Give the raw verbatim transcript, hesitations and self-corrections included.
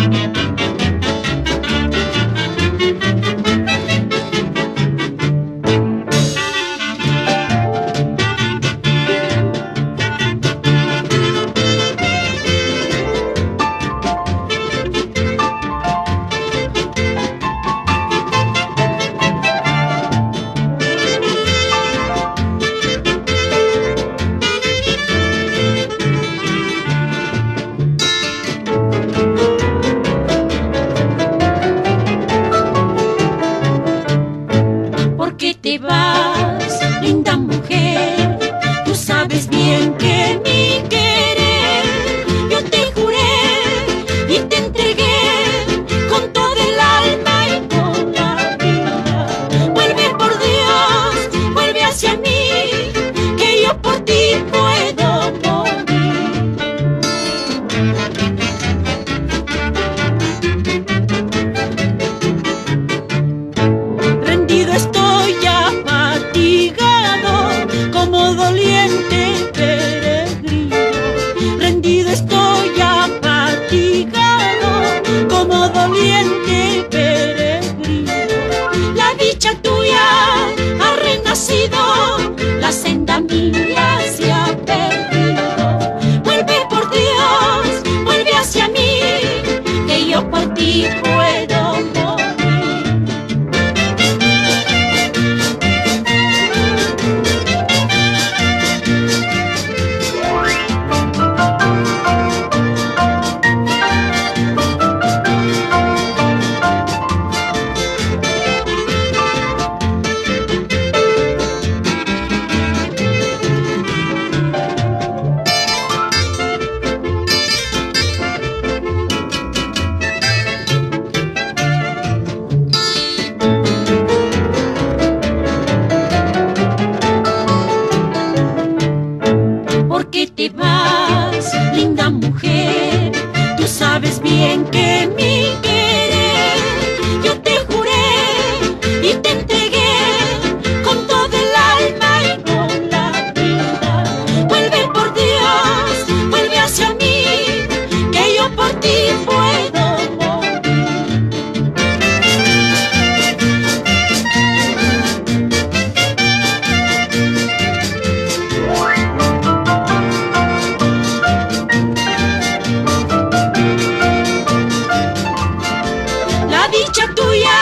Te vas, linda mujer, tú sabes bien que mi querer yo te juré y te entregué con todo el alma y con la vida. Vuelve por Dios, vuelve hacia mí, que yo por ti puedo morir. Rendido estoy ya, como doliente peregrino, rendido estoy ya, fatigado, como doliente peregrino. La dicha tuya ha renacido, la senda mía se ha perdido. Vuelve por Dios, vuelve hacia mí, que yo por ti puedo morir. ¿Por qué te vas, linda mujer? Tú sabes bien que mi querer yo te juré y te entregué con todo el alma y con la vida. Vuelve por Dios, vuelve hacia mí, que yo por ti puedo morir. La dicha tuya